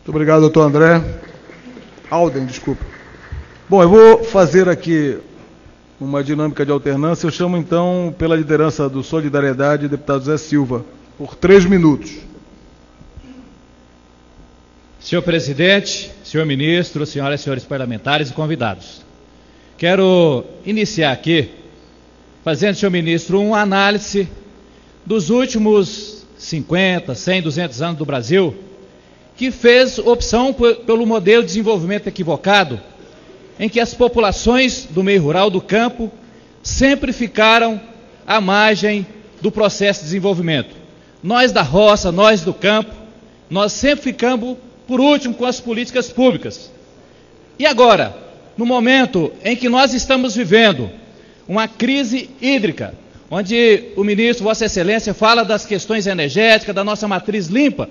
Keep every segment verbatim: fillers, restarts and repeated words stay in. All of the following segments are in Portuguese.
Muito obrigado, doutor André. Alden, desculpa. Bom, eu vou fazer aqui uma dinâmica de alternância. Eu chamo, então, pela liderança do Solidariedade, o deputado Zé Silva, por três minutos. Senhor presidente, senhor ministro, senhoras e senhores parlamentares e convidados. Quero iniciar aqui, fazendo, senhor ministro, uma análise dos últimos cinquenta, cem, duzentos anos do Brasil, que fez opção pelo modelo de desenvolvimento equivocado, em que as populações do meio rural, do campo, sempre ficaram à margem do processo de desenvolvimento. Nós da roça, nós do campo, nós sempre ficamos por último com as políticas públicas. E agora, no momento em que nós estamos vivendo uma crise hídrica, onde o ministro, Vossa Excelência, fala das questões energéticas, da nossa matriz limpa,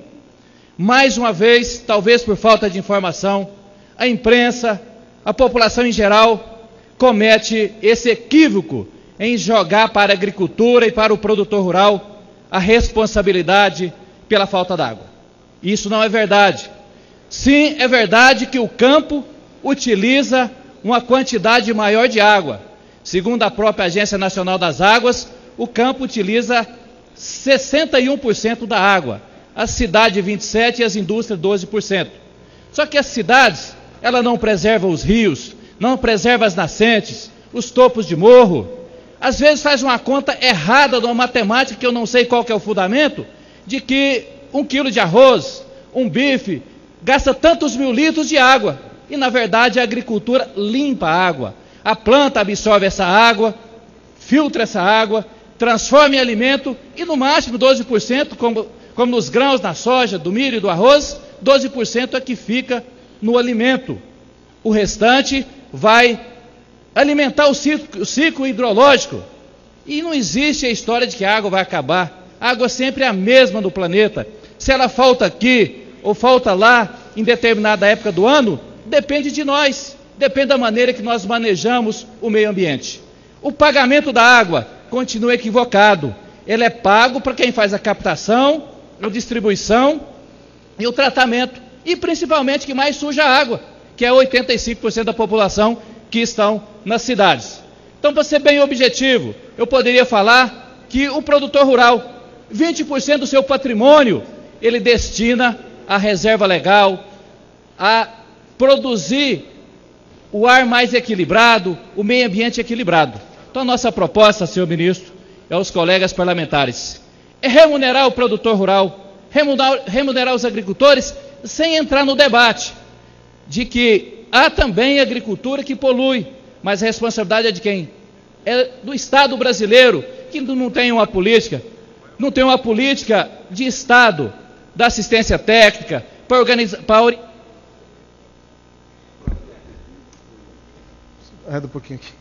mais uma vez, talvez por falta de informação, a imprensa, a população em geral, comete esse equívoco em jogar para a agricultura e para o produtor rural a responsabilidade pela falta d'água. Isso não é verdade. Sim, é verdade que o campo utiliza uma quantidade maior de água. Segundo a própria Agência Nacional das Águas, o campo utiliza sessenta e um por cento da água, a cidade vinte e sete por cento e as indústrias doze por cento. Só que as cidades, ela não preserva os rios, não preserva as nascentes, os topos de morro. Às vezes faz uma conta errada de uma matemática que eu não sei qual que é o fundamento, de que um quilo de arroz, um bife, gasta tantos mil litros de água. E, na verdade, a agricultura limpa a água. A planta absorve essa água, filtra essa água, transforma em alimento e, no máximo, doze por cento, como, como nos grãos, na soja, do milho e do arroz, doze por cento é que fica no alimento. O restante vai alimentar o ciclo, o ciclo hidrológico. E não existe a história de que a água vai acabar. A água sempre é a mesma no planeta. Se ela falta aqui ou falta lá em determinada época do ano, depende de nós, depende da maneira que nós manejamos o meio ambiente. O pagamento da água continua equivocado. Ele é pago para quem faz a captação, a distribuição e o tratamento. E principalmente que mais suja a água, que é oitenta e cinco por cento da população que estão nas cidades. Então, para ser bem objetivo, eu poderia falar que o produtor rural, vinte por cento do seu patrimônio, ele destina à reserva legal, a produzir o ar mais equilibrado, o meio ambiente equilibrado. Então, a nossa proposta, senhor ministro, e aos colegas parlamentares, é remunerar o produtor rural, remunerar, remunerar os agricultores, sem entrar no debate de que há também agricultura que polui, mas a responsabilidade é de quem? É do Estado brasileiro, que não tem uma política, não tem uma política de Estado, da assistência técnica, para organizar... Para... Arreda um pouquinho aqui.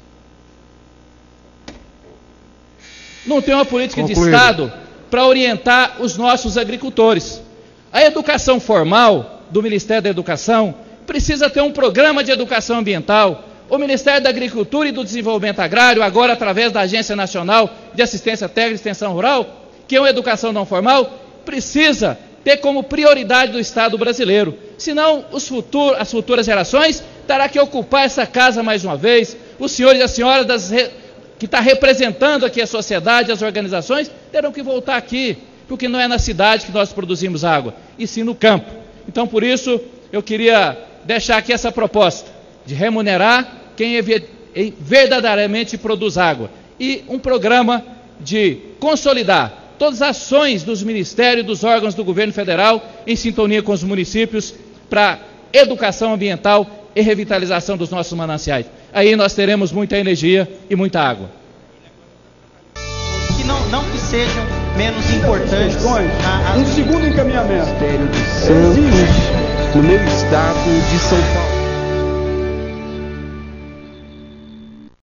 Não tem uma política Concluído. de Estado para orientar os nossos agricultores. A educação formal do Ministério da Educação precisa ter um programa de educação ambiental. O Ministério da Agricultura e do Desenvolvimento Agrário, agora através da Agência Nacional de Assistência Técnica e Extensão Rural, que é uma educação não formal, precisa ter como prioridade do Estado brasileiro. Senão, os futuros, as futuras gerações terão que ocupar essa casa mais uma vez. Os senhores e as senhoras das re... que estão representando aqui a sociedade, as organizações, terão que voltar aqui, porque não é na cidade que nós produzimos água, e sim no campo. Então, por isso, eu queria deixar aqui essa proposta de remunerar quem verdadeiramente produz água e um programa de consolidar todas as ações dos ministérios e dos órgãos do governo federal em sintonia com os municípios para educação ambiental e revitalização dos nossos mananciais. Aí nós teremos muita energia e muita água. Que não, não que sejam menos importantes. Um segundo encaminhamento. Ministério de Santos, no meu estado de São Paulo.